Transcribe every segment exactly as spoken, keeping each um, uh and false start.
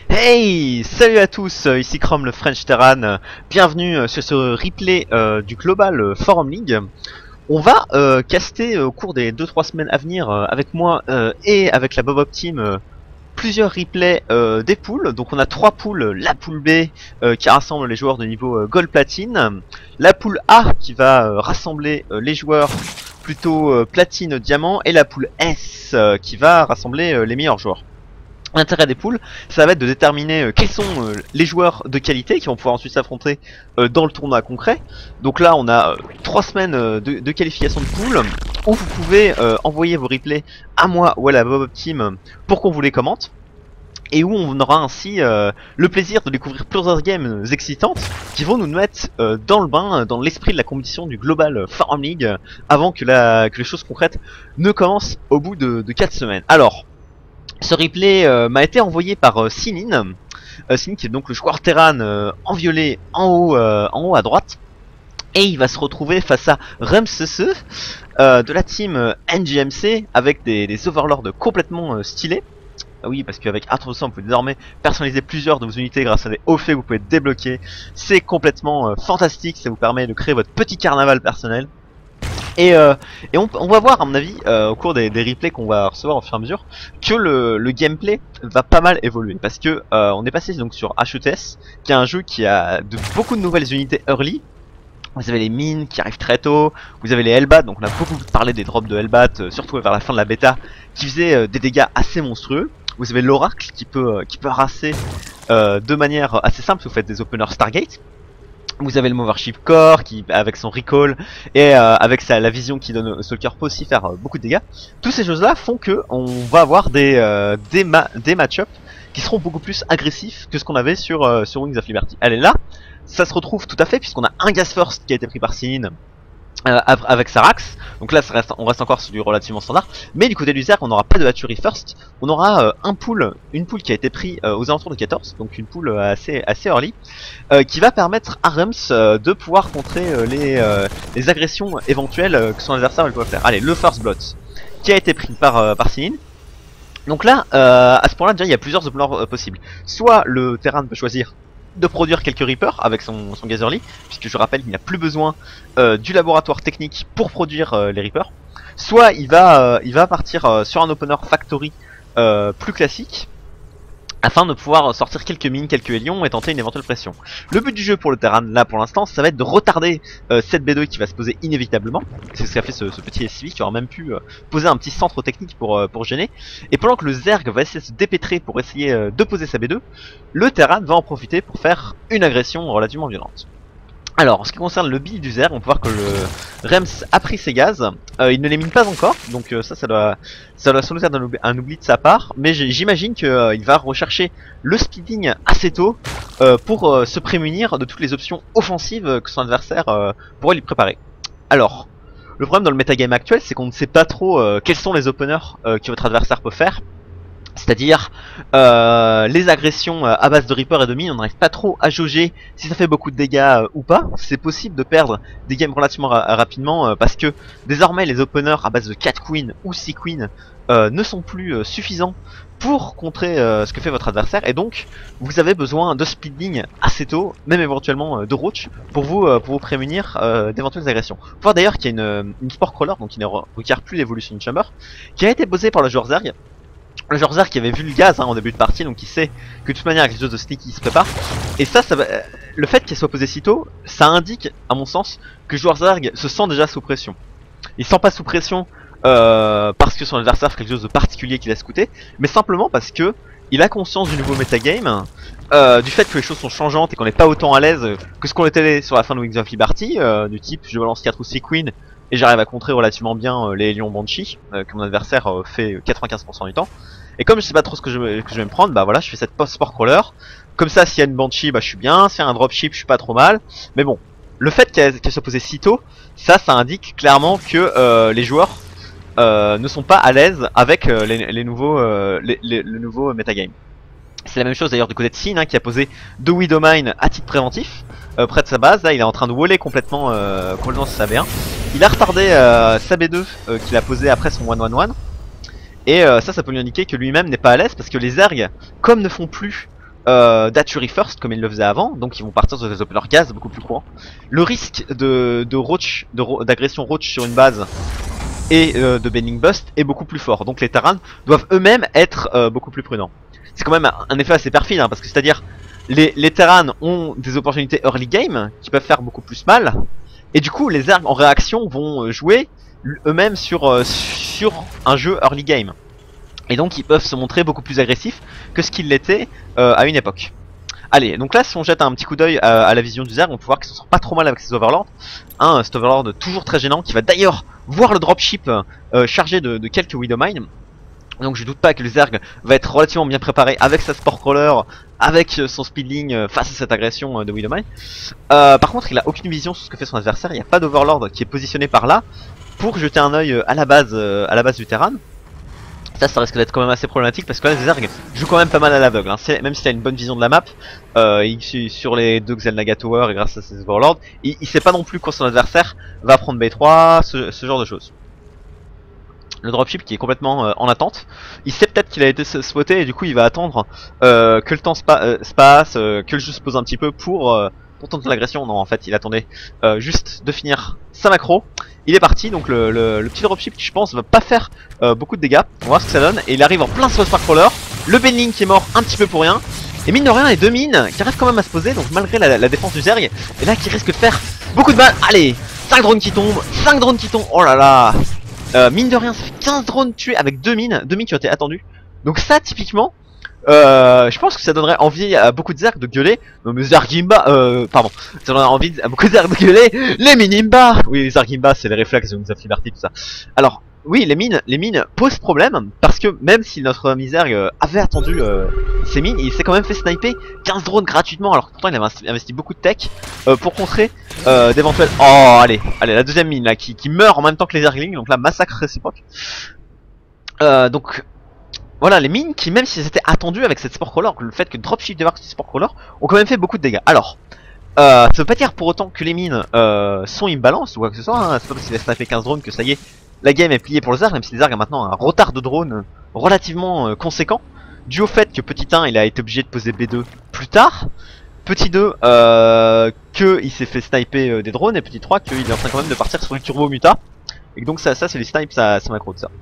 Hey, salut à tous, euh, ici Chrome le French Terran, euh, bienvenue euh, sur ce replay euh, du Global euh, Forum League. On va euh, caster euh, au cours des deux trois semaines à venir euh, avec moi euh, et avec la Bob Team euh, plusieurs replays euh, des poules. Donc on a trois poules, la poule B euh, qui rassemble les joueurs de niveau euh, Gold Platine, la poule A qui va euh, rassembler euh, les joueurs plutôt euh, Platine Diamant, et la poule S euh, qui va rassembler euh, les meilleurs joueurs. L'intérêt des poules, ça va être de déterminer euh, quels sont euh, les joueurs de qualité qui vont pouvoir ensuite s'affronter euh, dans le tournoi concret. Donc là on a euh, trois semaines euh, de, de qualification de poule où vous pouvez euh, envoyer vos replays à moi ou à la Bob Team pour qu'on vous les commente, et où on aura ainsi euh, le plaisir de découvrir plusieurs games excitantes qui vont nous mettre euh, dans le bain, dans l'esprit de la compétition du Global Forum League, euh, avant que, la, que les choses concrètes ne commencent au bout de, de quatre semaines. Alors, ce replay euh, m'a été envoyé par euh, Sinin, euh, Sinin qui est donc le joueur Terran euh, en violet en haut, euh, en haut à droite, et il va se retrouver face à Ramsese euh, de la team euh, N G M C avec des, des overlords complètement euh, stylés. Ah oui, parce qu'avec Art of the Sun, vous pouvez désormais personnaliser plusieurs de vos unités grâce à des hauts faits que vous pouvez débloquer. C'est complètement euh, fantastique, ça vous permet de créer votre petit carnaval personnel. Et, euh, et on, on va voir à mon avis euh, au cours des, des replays qu'on va recevoir au fur et à mesure que le, le gameplay va pas mal évoluer, parce que euh, on est passé donc sur H E T S, qui est un jeu qui a de, beaucoup de nouvelles unités early. Vous avez les mines qui arrivent très tôt, vous avez les Hellbat, donc on a beaucoup parlé des drops de Hellbat, euh, surtout vers la fin de la bêta, qui faisaient euh, des dégâts assez monstrueux. Vous avez l'Oracle qui peut, euh, qui peut harasser euh, de manière assez simple si vous faites des openers Stargate. Vous avez le Mothership Core qui, avec son recall et euh, avec sa, la vision qui donne au Stalker, peut aussi faire euh, beaucoup de dégâts. Toutes ces choses là font que on va avoir des, euh, des, ma des match-ups qui seront beaucoup plus agressifs que ce qu'on avait sur, euh, sur Wings of Liberty. Allez, là, ça se retrouve tout à fait, puisqu'on a un Gas First qui a été pris par Céline euh, avec Sarax. Donc là ça reste, on reste encore sur du relativement standard. Mais du côté du Zerg, on n'aura pas de Hatchery First. On aura euh, un pool, une pool qui a été pris euh, aux alentours de quatorze, donc une pool euh, assez, assez early, euh, qui va permettre à Rems euh, de pouvoir contrer euh, les, euh, les agressions éventuelles euh, que son adversaire va pouvoir faire. Allez, le First Blood qui a été pris par, euh, par Céline. Donc là, euh, à ce point-là, déjà, il y a plusieurs openers euh, possibles. Soit le Terran peut choisir de produire quelques Reapers avec son, son Gaz Early, puisque je rappelle qu'il n'a plus besoin euh, du laboratoire technique pour produire euh, les Reapers. Soit il va, euh, il va partir euh, sur un opener Factory euh, plus classique, afin de pouvoir sortir quelques mines, quelques hélions et tenter une éventuelle pression. Le but du jeu pour le Terran, là pour l'instant, ça va être de retarder euh, cette B deux qui va se poser inévitablement. C'est ce qu'a fait ce, ce petit S U V qui aura même pu euh, poser un petit centre technique pour, euh, pour gêner. Et pendant que le Zerg va essayer de se dépêtrer pour essayer euh, de poser sa B deux, le Terran va en profiter pour faire une agression relativement violente. Alors, en ce qui concerne le build du Zerg, on peut voir que le Rems a pris ses gaz, euh, il ne les mine pas encore, donc euh, ça, ça doit, ça doit sans doute être un oubli, un oubli de sa part, mais j'imagine qu'il euh, va rechercher le speeding assez tôt euh, pour euh, se prémunir de toutes les options offensives que son adversaire euh, pourrait lui préparer. Alors, le problème dans le metagame actuel, c'est qu'on ne sait pas trop euh, quels sont les openers euh, que votre adversaire peut faire. C'est-à-dire euh, les agressions euh, à base de Reaper et de mine, on n'arrive pas trop à jauger si ça fait beaucoup de dégâts euh, ou pas. C'est possible de perdre des games relativement ra rapidement euh, parce que désormais les openers à base de quatre Queen ou six Queen euh, ne sont plus euh, suffisants pour contrer euh, ce que fait votre adversaire, et donc vous avez besoin de speeding assez tôt, même éventuellement euh, de roach, pour vous, euh, pour vous prémunir euh, d'éventuelles agressions. Faut voir d'ailleurs qu'il y a une, une Spore Crawler, donc qui ne requiert plus l'évolution Chamber, qui a été posée par le joueur Zerg. Le joueur Zerg qui avait vu le gaz hein, en début de partie, donc il sait que de toute manière quelque chose de sneaky se prépare. Et ça, ça va, le fait qu'elle soit posée si tôt, ça indique, à mon sens, que le joueur Zerg se sent déjà sous pression. Il se sent pas sous pression euh, parce que son adversaire fait quelque chose de particulier qu'il a scouté, mais simplement parce que il a conscience du nouveau metagame, euh, du fait que les choses sont changeantes et qu'on n'est pas autant à l'aise que ce qu'on était sur la fin de Wings of Liberty, euh, du type je balance quatre ou six Queens et j'arrive à contrer relativement bien euh, les Lions Banshee euh, que mon adversaire euh, fait quatre-vingt-quinze pour cent du temps. Et comme je sais pas trop ce que je, que je vais me prendre, bah voilà, je fais cette post-sport crawler. Comme ça, s'il y a une Banshee, bah je suis bien. S'il y a un dropship, je suis pas trop mal. Mais bon, le fait qu'elle qu'elle soit posée si tôt, ça, ça indique clairement que euh, les joueurs euh, ne sont pas à l'aise avec euh, les, les nouveaux, euh, les, les, le nouveau metagame. C'est la même chose d'ailleurs du côté de Sin hein, qui a posé deux Widowmine à titre préventif euh, près de sa base. Là, il est en train de waller complètement, euh, complètement sur sa B un. Il a retardé euh, sa B deux euh, qu'il a posé après son one one one. Et euh, ça, ça peut lui indiquer que lui-même n'est pas à l'aise parce que les Zerg, comme ne font plus euh, d'Aturi First comme ils le faisaient avant, donc ils vont partir sur des openers gaz beaucoup plus courants. Le risque de, de roach, d'agression roach sur une base et euh, de bending bust est beaucoup plus fort, donc les Terrans doivent eux-mêmes être euh, beaucoup plus prudents. C'est quand même un, un effet assez perfide, hein, parce que c'est-à-dire les, les Terrans ont des opportunités early game qui peuvent faire beaucoup plus mal, et du coup les Zerg en réaction vont jouer eux-mêmes sur, euh, sur un jeu early game. Et donc ils peuvent se montrer beaucoup plus agressifs que ce qu'ils l'étaient euh, à une époque. Allez, donc là si on jette un petit coup d'œil à, à la vision du Zerg, on peut voir qu'il s'en sort pas trop mal avec ses overlords. Un, cet overlord toujours très gênant, qui va d'ailleurs voir le dropship euh, chargé de, de quelques Widowmine. Donc je doute pas que le Zerg va être relativement bien préparé avec sa Spore Crawler, avec son speedling face à cette agression de Widowmine. Euh, par contre il a aucune vision sur ce que fait son adversaire, il n'y a pas d'overlord qui est positionné par là pour jeter un œil à la base, à la base du Terran. Ça, ça risque d'être quand même assez problématique parce que là, Zerg joue quand même pas mal à l'aveugle. Hein. Même s'il a une bonne vision de la map, euh, il, sur les deux Xel'Naga Tower et grâce à ses Overlords, il, il sait pas non plus quand son adversaire va prendre B trois, ce, ce genre de choses. Le dropship qui est complètement euh, en attente, il sait peut-être qu'il a été spoté et du coup il va attendre euh, que le temps se, pa euh, se passe, euh, que le jeu se pose un petit peu pour, euh, pour tenter l'agression. Non, en fait, il attendait euh, juste de finir sa macro. Il est parti, donc le, le, le petit dropship qui je pense va pas faire euh, beaucoup de dégâts. On va voir ce que ça donne. Et il arrive en plein sur le Sparkcrawler. Le Benling qui est mort un petit peu pour rien. Et mine de rien, les deux mines qui arrivent quand même à se poser, donc malgré la, la défense du Zerg. Et là qui risque de faire beaucoup de mal. Allez, cinq drones qui tombent, cinq drones qui tombent. Oh là là. euh, Mine de rien, ça fait quinze drones tués avec deux mines. deux mines qui ont été attendues. Donc ça, typiquement, Euh, je pense que ça donnerait envie à beaucoup de Zerg de gueuler. Non mais Zargimba, euh, pardon. Ça donnerait envie à beaucoup de Zerg de gueuler les Minimba. Oui, les Zargimba, c'est les réflexes de Xaf Liberty, tout ça. Alors, oui, les mines, les mines posent problème parce que même si notre ami Zerg euh, avait attendu euh, ces mines, il s'est quand même fait sniper quinze drones gratuitement, alors que pourtant il avait investi beaucoup de tech euh, pour contrer euh, d'éventuels. Oh, allez, allez, la deuxième mine là qui, qui meurt en même temps que les Zerglings, donc là massacre réciproque. Euh, donc voilà, les mines qui, même si elles étaient attendues avec cette Spore Crawler, le fait que dropship débarque sur Spore Crawler, ont quand même fait beaucoup de dégâts. Alors, euh, ça veut pas dire pour autant que les mines euh, sont imbalance ou quoi que ce soit, hein. C'est pas parce qu'il a snipé quinze drones que ça y est, la game est pliée pour le Zerg, même si le Zerg a maintenant un retard de drones relativement euh, conséquent, dû au fait que petit un il a été obligé de poser B deux plus tard, petit deux euh, que il s'est fait sniper euh, des drones, et petit trois qu'il est en train quand même de partir sur le turbo muta, et donc ça, ça c'est les snipes, ça, ça macro de ça.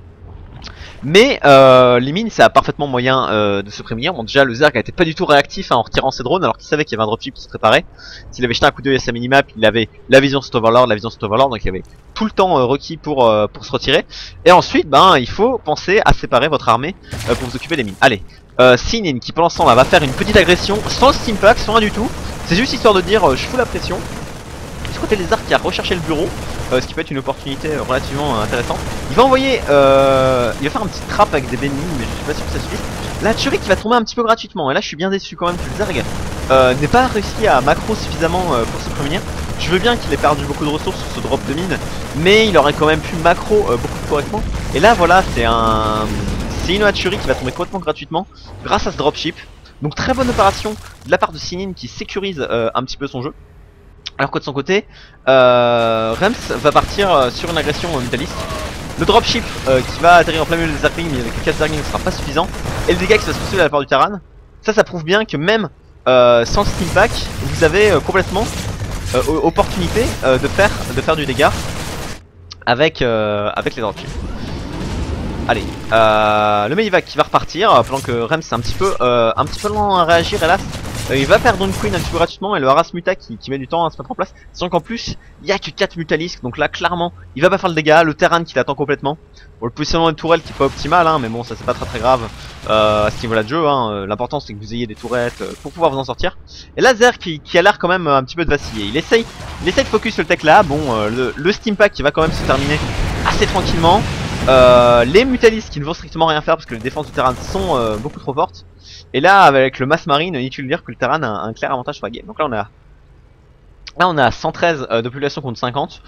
Mais euh, les mines, ça a parfaitement moyen euh, de se prémunir. Bon, déjà le Zerg a été pas du tout réactif hein, en retirant ses drones alors qu'il savait qu'il y avait un dropship qui se préparait. S'il avait jeté un coup d'œil à sa minimap, il avait la vision sur Overlord, la vision sur Overlord, donc il avait tout le temps euh, requis pour, euh, pour se retirer. Et ensuite, ben, il faut penser à séparer votre armée euh, pour vous occuper des mines. Allez, euh, Sinin qui pour l'instant va faire une petite agression sans steampack, sans rien du tout. C'est juste histoire de dire euh, je fous la pression. Du côté des Zerg qui a recherché le bureau, euh, ce qui peut être une opportunité euh, relativement euh, intéressante. Il va envoyer, euh, il va faire un petit trap avec des Benning, mais je suis pas sûr que ça suffise. La tuerie qui va tomber un petit peu gratuitement, et là je suis bien déçu quand même que le Zerg euh, n'ait pas réussi à macro suffisamment euh, pour se prémunir. Je veux bien qu'il ait perdu beaucoup de ressources sur ce drop de mine, mais il aurait quand même pu macro euh, beaucoup plus correctement. Et là voilà, c'est un, c'est une tuerie qui va tomber complètement gratuitement grâce à ce dropship. Donc très bonne opération de la part de Sinin qui sécurise euh, un petit peu son jeu. Alors que de son côté, euh, Rems va partir euh, sur une agression euh, mutaliste. Le dropship euh, qui va atterrir en plein milieu des Zerglings, mais avec les quatre Zerglings ne sera pas suffisant. Et le dégât qui va se poursuivre à la part du Terran. Ça, ça prouve bien que même euh, sans Steam Pack, vous avez euh, complètement euh, opportunité euh, de, faire, de faire du dégât avec, euh, avec les dropships. Allez, euh, le Medivac qui va repartir, pendant que Rems est un petit peu, euh, un petit peu lent à réagir, hélas. Euh, il va perdre une queen un petit peu gratuitement et le Haras Muta qui, qui met du temps à se mettre en place. Sachant qu'en plus, il y a que quatre Mutalisques, donc là clairement, il va pas faire le dégât. Le Terran qui l'attend complètement. Bon, le positionnement des tourelles qui est pas optimal, hein, mais bon, ça c'est pas très très grave euh, à ce niveau-là de jeu. Hein. L'important c'est que vous ayez des tourettes euh, pour pouvoir vous en sortir. Et là, Zerg qui, qui a l'air quand même un petit peu de vaciller. Il essaye, il essaye de focus sur le tech là. Bon, euh, le, le Steam Pack qui va quand même se terminer assez tranquillement. Euh, les Mutalistes qui ne vont strictement rien faire parce que les défenses du Terran sont euh, beaucoup trop fortes. Et là avec le Mass Marine, inutile de dire que le Terran a un, un clair avantage sur la game. Donc là on a, là on a cent treize euh, de population contre cinquante.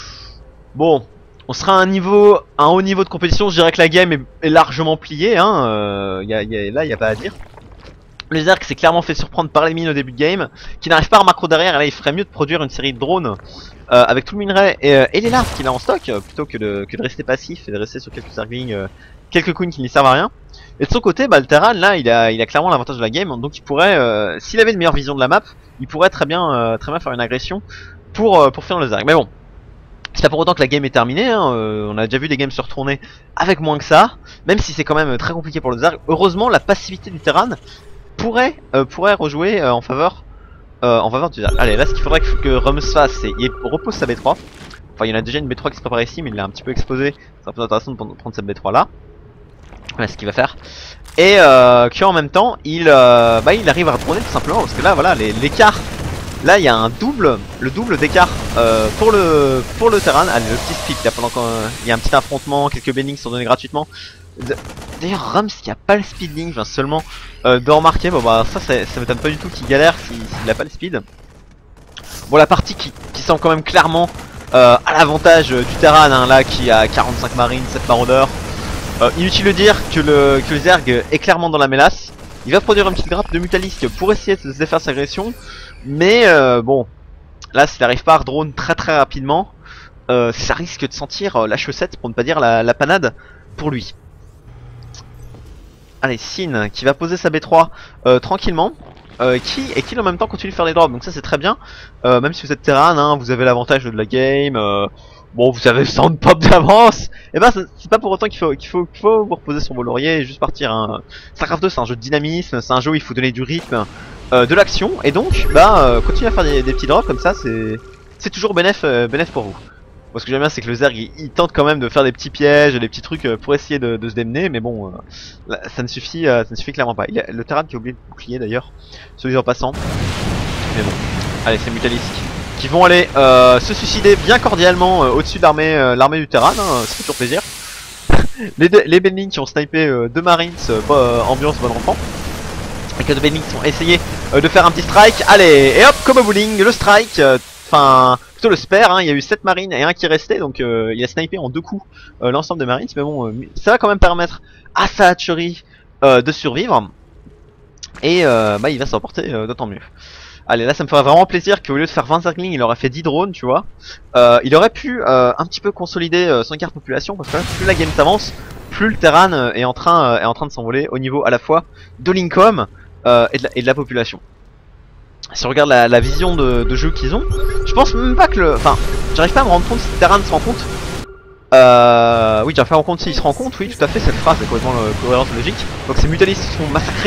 Bon, on sera à un niveau, un haut niveau de compétition. Je dirais que la game est, est largement pliée. Hein. Euh, y a, y a, là il n'y a pas à dire. Le Zerg s'est clairement fait surprendre par les mines au début de game, qui n'arrive pas à macro derrière, et là il ferait mieux de produire une série de drones euh, avec tout le minerai et, euh, et les larves qu'il a en stock, euh, plutôt que de, que de rester passif et de rester sur quelques Zerglings, euh, quelques queens qui n'y servent à rien. Et de son côté, bah, le Terran là il a, il a clairement l'avantage de la game, donc il pourrait, euh, s'il avait une meilleure vision de la map, il pourrait très bien, euh, très bien faire une agression pour, euh, pour finir le Zerg. Mais bon, c'est pas pour autant que la game est terminée, hein. euh, on a déjà vu des games se retourner avec moins que ça, même si c'est quand même très compliqué pour le Zerg. Heureusement la passivité du Terran pourrait, euh, pourrait rejouer euh, en faveur euh, en faveur du Zerg. Allez, là ce qu'il faudrait que, que Rums fasse, c'est il repose sa B trois. Enfin il y en a déjà une B trois qui se prépare ici, mais il l'a un petit peu exposé. C'est un peu intéressant de prendre cette B trois là. Voilà ce qu'il va faire. Et euh, qu'en même temps il, euh, bah, il arrive à droner tout simplement, parce que là voilà l'écart. Là il y a un double, le double d'écart euh, pour le pour le Terran. Allez, le petit speed là, pendant qu'il euh, y a un petit affrontement, quelques bannings sont donnés gratuitement. D'ailleurs Rams qui a pas le speedling vient seulement euh, de remarquer, bon bah ça ça, ça m'étonne pas du tout qu'il galère s'il si, si a pas le speed. Bon la partie qui, qui semble quand même clairement euh, à l'avantage euh, du Terran hein, là qui a quarante-cinq marines, sept maraudeurs. Euh, inutile de dire que le, que le Zerg est clairement dans la mélasse. Il va produire une petite grappe de Mutalisk pour essayer de se défaire sa agression. Mais euh, bon, là s'il n'arrive pas à redrone très très rapidement, euh, ça risque de sentir euh, la chaussette pour ne pas dire la, la panade pour lui. Allez, Sin qui va poser sa B trois euh, tranquillement, euh, qui et qui en même temps continue de faire des drops, donc ça c'est très bien. Euh, même si vous êtes Terran, hein, vous avez l'avantage de la game. Euh, bon, vous avez cent pop d'avance. Et ben c'est pas pour autant qu'il faut qu'il faut qu'il faut vous reposer sur vos lauriers et juste partir. Hein. StarCraft deux c'est un jeu de dynamisme, c'est un jeu où il faut donner du rythme, euh, de l'action, et donc bah euh, continuez à faire des, des petits drops comme ça, c'est c'est toujours bénéf euh, bénéf pour vous. Moi ce que j'aime bien c'est que le Zerg il, il tente quand même de faire des petits pièges, des petits trucs euh, pour essayer de, de se démener, mais bon, euh, là, ça ne suffit, euh, ça ne suffit clairement pas. Il y a le Terran qui a oublié de bouclier d'ailleurs, celui en passant. Mais bon, allez c'est Mutalisk qui vont aller euh, se suicider bien cordialement euh, au-dessus de l'armée euh, l'armée du Terran, hein, ça fait toujours plaisir. les les Benlings qui ont snipé euh, deux Marines, euh, euh, ambiance bon enfant. Et que deux Benlings qui ont essayé euh, de faire un petit strike. Allez, et hop, comme au bowling, le strike. Enfin, euh, plutôt le spare, hein, il y a eu sept marines et un qui restait, donc euh, il a snipé en deux coups euh, l'ensemble des marines, mais bon, euh, ça va quand même permettre à sa hatchery euh, de survivre. Et euh, bah il va s'en porter euh, d'autant mieux. Allez, là ça me ferait vraiment plaisir qu'au lieu de faire vingt Zerglings, il aurait fait dix drones, tu vois. Euh, il aurait pu euh, un petit peu consolider euh, son carte population, parce que là, plus la game s'avance, plus le Terran euh, est en train euh, est en train de s'envoler au niveau à la fois de l'income euh, et, et de la population. Si on regarde la, la vision de, de jeu qu'ils ont, je pense même pas que le... Enfin, j'arrive pas à me rendre compte si le Terran se rend compte. Euh... Oui, j'arrive pas à me rendre compte s'il se rend compte, oui, tout à fait, cette phrase est complètement euh, cohérente et logique. Donc ces Mutalisks qui sont massacrés.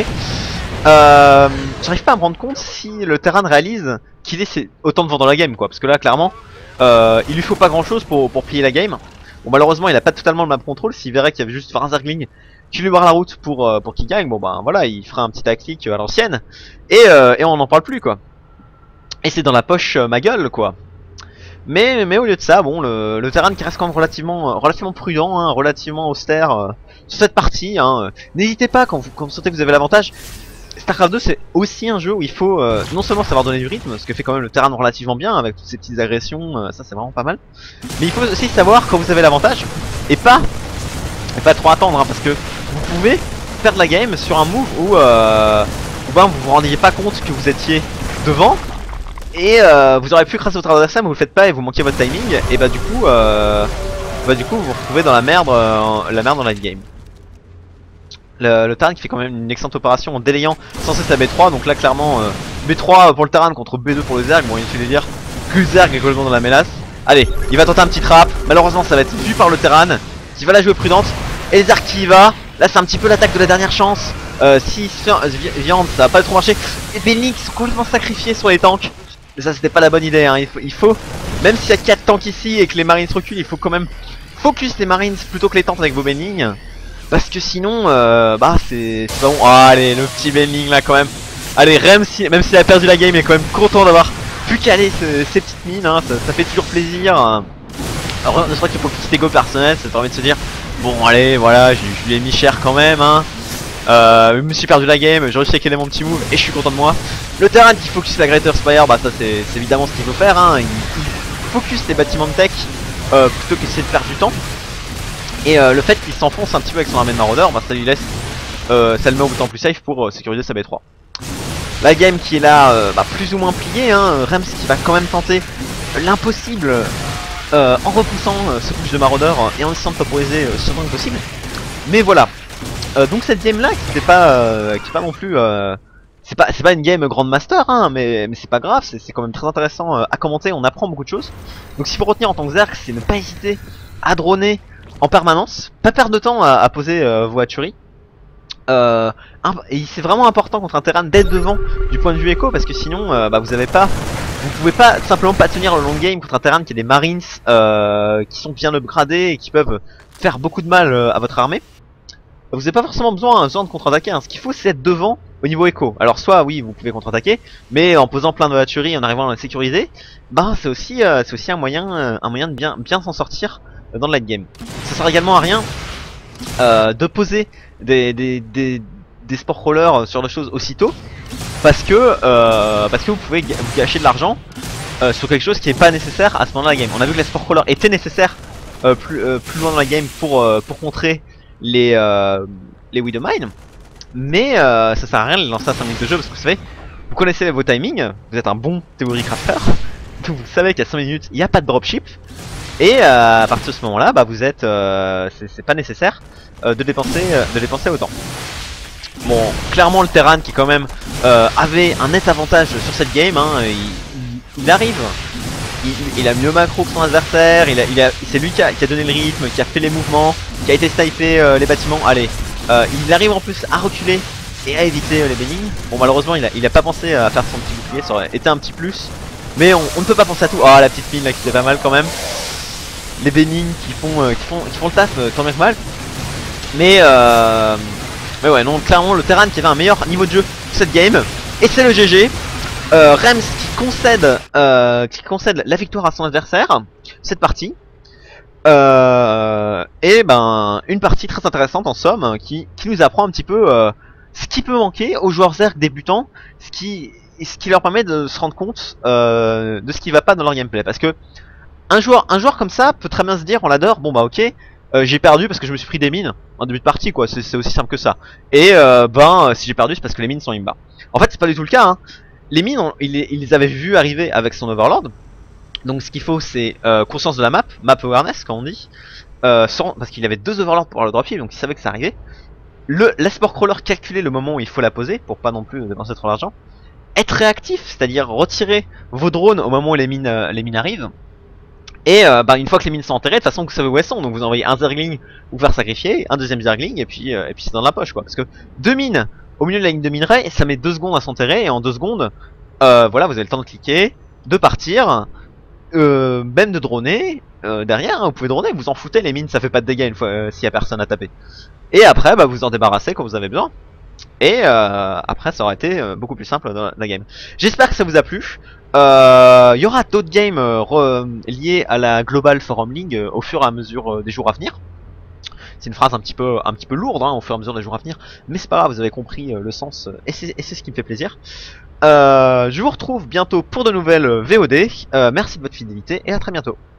Euh... J'arrive pas à me rendre compte si le Terran réalise qu'il est autant de vent dans la game, quoi. Parce que là, clairement, euh, il lui faut pas grand chose pour, pour plier la game. Bon, malheureusement, il a pas totalement le map control. S'il verrait qu'il y avait juste vingt Zerglings qui lui barre la route pour, euh, pour qu'il gagne, bon ben voilà, il fera un petit tactique à l'ancienne. Et, euh, et on n'en parle plus, quoi. Et c'est dans la poche euh, ma gueule, quoi. Mais, mais au lieu de ça, bon, le, le Terran qui reste quand même relativement, relativement prudent, hein, relativement austère euh, sur cette partie. Hein. N'hésitez pas quand vous, quand vous sentez que vous avez l'avantage. StarCraft deux c'est aussi un jeu où il faut euh, non seulement savoir donner du rythme, ce que fait quand même le Terran relativement bien avec toutes ces petites agressions, euh, ça c'est vraiment pas mal. Mais il faut aussi savoir quand vous avez l'avantage et pas et pas trop attendre, hein, parce que vous pouvez perdre la game sur un move où, euh, où ben, vous vous rendiez pas compte que vous étiez devant et euh, vous aurez pu écraser votre adversaire mais vous le faites pas et vous manquez votre timing et bah du coup euh, bah du coup vous vous retrouvez dans la merde, euh, la merde dans la game. Le, le Terran qui fait quand même une excellente opération en délayant sans cesse la B trois, donc là clairement euh, B trois pour le Terran contre B deux pour le Zerg, bon il suffit de dire que le Zerg est complètement dans la mélasse. Allez, il va tenter un petit trap, malheureusement ça va être vu par le Terran, qui va la jouer prudente, et le Zerg qui y va, là c'est un petit peu l'attaque de la dernière chance, euh, si viande ça va pas trop marcher, les Benlings sont complètement sacrifiés sur les tanks, mais ça c'était pas la bonne idée, hein. il, faut, il faut, même s'il y a quatre tanks ici et que les Marines reculent, il faut quand même focus les Marines plutôt que les tanks avec vos Benlings. Parce que sinon, euh, bah c'est pas bon. Oh, allez, le petit Benling là quand même. Allez, Rem, si, même s'il a perdu la game, il est quand même content d'avoir pu caler ce, ces petites mines. Hein, ça, ça fait toujours plaisir. Alors, ne serait-ce que pour le petit ego personnel, ça permet de se dire bon, allez, voilà, je, je lui ai mis cher quand même. Hein. Euh, je me suis perdu la game, j'ai réussi à caler mon petit move et je suis content de moi. Le Terran qui focus la Greater Spire, bah ça c'est évidemment ce qu'il faut faire. Hein. Il, il focus les bâtiments de tech euh, plutôt qu'essayer de perdre du temps. Et euh, le fait qu'il s'enfonce un petit peu avec son armée de maraudeurs, bah, ça lui laisse, euh, ça le met au bouton plus safe pour euh, sécuriser sa B trois. La game qui est là, euh, bah, plus ou moins pliée, hein. Rems qui va quand même tenter l'impossible euh, en repoussant euh, ce push de maraudeur et en essayant de favoriser euh, ce que possible. Mais voilà. Euh, donc cette game là qui n'est pas, euh, qui est pas non plus, euh, c'est pas, c'est pas une game grandmaster, hein, mais, mais c'est pas grave, c'est quand même très intéressant euh, à commenter. On apprend beaucoup de choses. Donc s'il faut retenir en tant que Zerg, c'est ne pas hésiter à droner en permanence, pas perdre de temps à, à poser euh, vos hatcheries. Euh, et c'est vraiment important contre un terrain d'être devant du point de vue écho, parce que sinon euh, bah, vous avez pas, vous pouvez pas simplement pas tenir le long game contre un terrain qui a des marines euh, qui sont bien upgradés et qui peuvent faire beaucoup de mal euh, à votre armée. Vous n'avez pas forcément besoin, besoin de contre-attaquer, hein. Ce qu'il faut c'est être devant au niveau écho. Alors soit oui vous pouvez contre-attaquer, mais en posant plein de hatcheries, en arrivant à la sécuriser, bah c'est aussi, euh, c'est aussi un moyen, euh, un moyen de bien, bien s'en sortir euh, dans le late game. Ça sert également à rien euh, de poser des, des, des, des sport crawlers sur les choses aussitôt, parce que, euh, parce que vous pouvez vous gâcher de l'argent euh, sur quelque chose qui n'est pas nécessaire à ce moment-là de la game. On a vu que les sport crawlers étaient nécessaires euh, plus, euh, plus loin dans la game pour, euh, pour contrer les, euh, les Widowmine, mais euh, ça sert à rien de les lancer à cinq minutes de jeu, parce que vous savez, vous connaissez vos timings, vous êtes un bon théorie crafter, donc vous savez qu'à cinq minutes il n'y a pas de dropship, et euh, à partir de ce moment là bah, vous êtes, euh, c'est pas nécessaire euh, de, dépenser, euh, de dépenser autant. Bon, clairement le Terran qui quand même euh, avait un net avantage sur cette game, hein, il, il, il arrive, il, il a mieux macro que son adversaire, il a, il a, c'est lui qui a, qui a donné le rythme, qui a fait les mouvements, qui a été snipé euh, les bâtiments, allez, euh, il arrive en plus à reculer et à éviter euh, les bénignes. Bon malheureusement il a, il a pas pensé à faire son petit bouclier, ça aurait été un petit plus, mais on, on ne peut pas penser à tout. Oh la petite mine là qui fait pas mal quand même, les bénignes qui font, euh, qui font, qui font le taf euh, tant bien que mal, mais euh... mais ouais, non, clairement le Terran qui avait un meilleur niveau de jeu cette game, et c'est le G G. euh, Rems qui concède, euh, qui concède la victoire à son adversaire cette partie, euh, et ben une partie très intéressante en somme, qui, qui nous apprend un petit peu euh, ce qui peut manquer aux joueurs Zerg débutants, ce qui, ce qui leur permet de se rendre compte euh, de ce qui va pas dans leur gameplay, parce que un joueur, un joueur comme ça peut très bien se dire, on l'adore, bon bah ok, Euh, j'ai perdu parce que je me suis pris des mines en début de partie, quoi, c'est aussi simple que ça. Et euh, ben si j'ai perdu c'est parce que les mines sont imba. En fait c'est pas du tout le cas, hein. Les mines on, il, il les avait vues arriver avec son overlord. Donc ce qu'il faut c'est euh, conscience de la map, map awareness quand on dit, euh, sans, parce qu'il avait deux overlords pour le dropship, donc il savait que ça arrivait. Le l'esport crawler calculer le moment où il faut la poser pour pas non plus dépenser trop d'argent. Être réactif, c'est-à-dire retirer vos drones au moment où les mines, euh, les mines arrivent. Et euh, bah, une fois que les mines sont enterrées, de toute façon vous savez où elles sont, donc vous envoyez un Zergling vous faire sacrifier, un deuxième Zergling, et puis, euh, et puis c'est dans la poche quoi. Parce que deux mines au milieu de la ligne de minerai, ça met deux secondes à s'enterrer, et en deux secondes, euh, voilà, vous avez le temps de cliquer, de partir, euh, même de droner, euh, derrière, hein, vous pouvez droner, vous en foutez, les mines ça fait pas de dégâts une fois euh, s'il y a personne à taper. Et après, bah, vous en débarrassez quand vous avez besoin. Et euh, après ça aurait été euh, beaucoup plus simple dans la game. J'espère que ça vous a plu. Il euh, y aura d'autres games euh, liés à la Global Forum League euh, au fur et à mesure euh, des jours à venir. C'est une phrase un petit peu, un petit peu lourde, hein, au fur et à mesure des jours à venir, mais c'est pas grave, vous avez compris euh, le sens, euh, et c'est ce qui me fait plaisir. Euh, je vous retrouve bientôt pour de nouvelles V O D, euh, merci de votre fidélité et à très bientôt.